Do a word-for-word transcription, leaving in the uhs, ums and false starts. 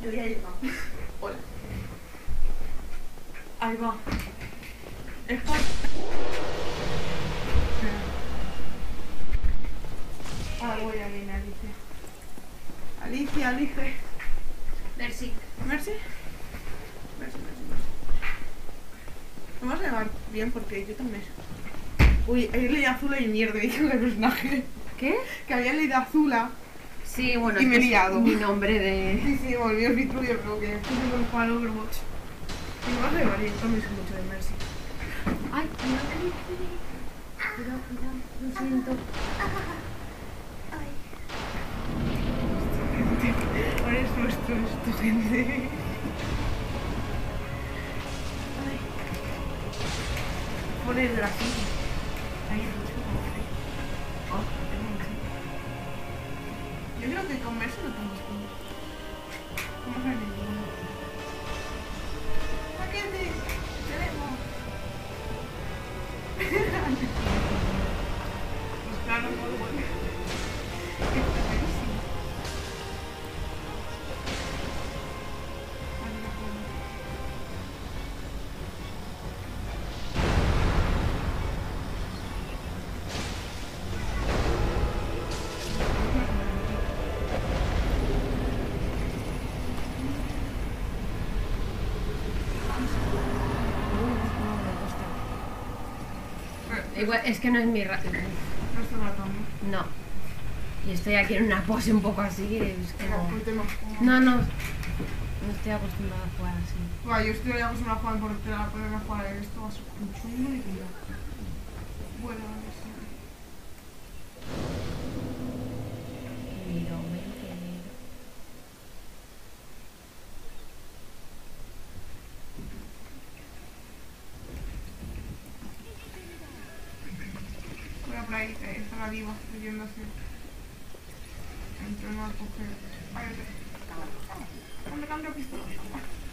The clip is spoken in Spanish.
Yo ya he llegado. Hola. Ahí va. Es por... Ahora voy a venir, Alicia. Alicia, Alicia. Merci. Merci. Merci, merci, merci. Vamos a llevar bien porque yo también. Uy, he leído Azula y mierda, he dicho el personaje. ¿Qué? Que había leído Azula. Sí, bueno, Y me he es liado. mi nombre de... Sí, sí, volvió el Vitruvio, creo que estoy con el juego de Overwatch. Y me vas a llevar, yo también soy mucho de Mercy. Ay, cuidado, cuidado, cuidado, lo siento. Ahora es nuestro, es tu gente. Ay. Pone el grafito. Ahí es mucho. Oh, tengo mucho. Yo creo que con Mercy no tengo escudo. Vamos a ver ninguno. ¡Paquete! ¡Tenemos! Pues claro, no lo voy a... Está carísimo. Vale, no puedo. Igual, es que no es mi rato. No estoy matando. No. Y estoy aquí en una pose un poco así, es Venga, como... pues tema. No, no. No estoy acostumbrada a jugar así. Buah, yo estoy acostumbrada a jugar por tela, a ponerme a jugar a esto, va a ser un chungo y cuidado. Bueno, no sé. Quiero ver. Voy a por ahí, eh, está la diva, yéndose. Entre no a coger. Váyate. Cámara, cámara. Cámara, cámara, pistola.